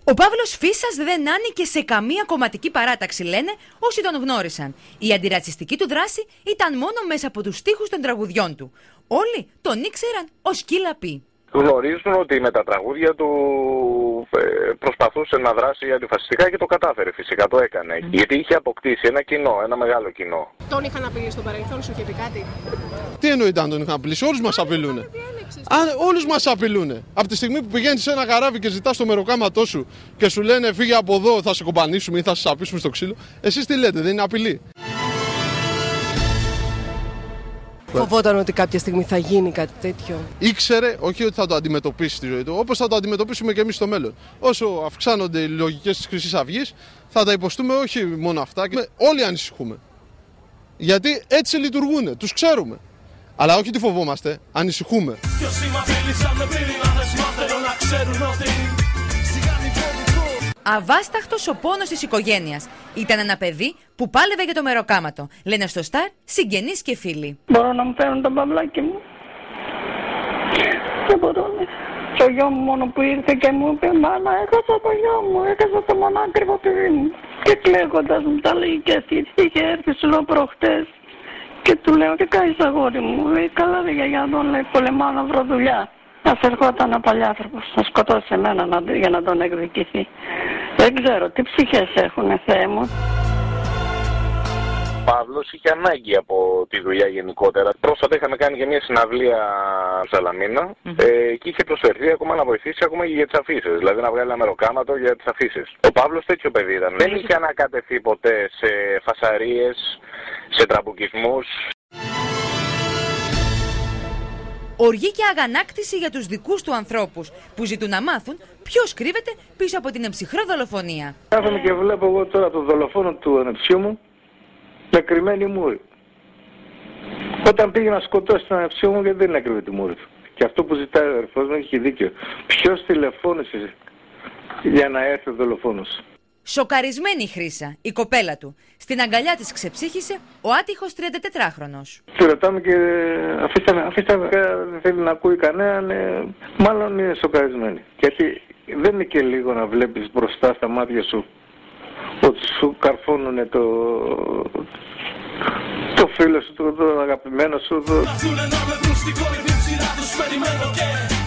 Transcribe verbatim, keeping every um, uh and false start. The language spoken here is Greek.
Ο Παύλος Φίσας δεν άνοικε σε καμία κομματική παράταξη, λένε όσοι τον γνώρισαν. Η αντιρατσιστική του δράση ήταν μόνο μέσα από τους στίχους των τραγουδιών του. Όλοι τον ήξεραν ως Κίλαπη. Γνωρίζουν ότι με τα τραγούδια του ε, προσπαθούσε να δράσει αντιφασιστικά και το κατάφερε, φυσικά το έκανε. Mm. Γιατί είχε αποκτήσει ένα κοινό, ένα μεγάλο κοινό. Τον είχαν απειλήσει στο παρελθόν, σου είχε πει κάτι? Τι εννοείται αν τον είχαν απειλήσει? Όλους μας απειλούνε. Όλους μας απειλούνε. Από τη στιγμή που πηγαίνεις σε ένα καράβι και ζητάς το μεροκάματό σου και σου λένε φύγε από εδώ, θα σε κομπανίσουμε ή θα σε σαπίσουμε στο ξύλο, εσείς τι λέτε, δεν είναι απειλή? Φοβόταν ότι κάποια στιγμή θα γίνει κάτι τέτοιο? Ήξερε, όχι ότι θα το αντιμετωπίσει στη ζωή του, όπως θα το αντιμετωπίσουμε και εμείς στο μέλλον. Όσο αυξάνονται οι λογικές της Χρυσής Αυγής, θα τα υποστούμε όχι μόνο αυτά. Όλοι ανησυχούμε. Γιατί έτσι λειτουργούν, τους ξέρουμε. Αλλά όχι τι φοβόμαστε, ανησυχούμε. Αβάσταχτος ο πόνος της οικογένειας. Ήταν ένα παιδί που πάλευε για το μεροκάματο. Λένε στο Σταρ συγγενείς και φίλοι. Μπορώ να μου φέρουν τον παυλάκι μου? Δεν μπορώ. Το γιο μου μόνο που ήρθε και μου είπε μάνα, έχασα το γιο μου, έχασα το μονάκριβο παιδί μου. Και κλαίγοντας μου τα λέει και αυτή. Είχε έρθει σου λέω προχτές. Και του λέω τι κάνεις αγόρι μου? Λέει καλά ρε γιαγιά, τον λέει πολεμάω να βρω δουλειά. Ας ερχόταν ένα παλιάνθρωπος να σκοτώσει εμένα να, για να τον εκδικηθεί. Δεν ξέρω τι ψυχές έχουνε, Θεέ μου. Ο Παύλος είχε ανάγκη από τη δουλειά γενικότερα. Πρόσφατα είχαμε κάνει και μια συναυλία στο Σαλαμίνα mm-hmm. ε, και είχε προσφερθεί ακόμα να βοηθήσει ακόμα και για τις αφήσεις. Δηλαδή να βγάλει ένα μεροκάματο για τις αφήσεις. Ο Παύλος τέτοιο παιδί ήταν. Δεν είχε ανακατευθεί ποτέ σε φασαρίες, σε τραμπουκισμούς. Οργή και αγανάκτηση για τους δικούς του ανθρώπους που ζητούν να μάθουν ποιος κρύβεται πίσω από την εμψυχρό δολοφονία. Κάθομαι και βλέπω εγώ τώρα το δολοφόνο του ανεψιού μου με κρυμμένη μούρη. Όταν πήγε να σκοτώσει τον ανεψιού μου, γιατί δεν έκρυβε τη μούρη του. Και αυτό που ζητάει ο αδερφός μου έχει δίκιο. Ποιος τηλεφώνησε για να έρθει ο δολοφόνος? Σοκαρισμένη η Χρύσα, η κοπέλα του. Στην αγκαλιά της ξεψύχησε ο άτυχος τριαντατετράχρονος. Τη ρωτάμε και αφήστε, αφήστε δεν θέλει να ακούει κανέναν, ε, μάλλον είναι σοκαρισμένη. Γιατί δεν είναι και λίγο να βλέπεις μπροστά στα μάτια σου ότι σου καρφώνουνε το, το φίλο σου, το, το αγαπημένο σου. Το...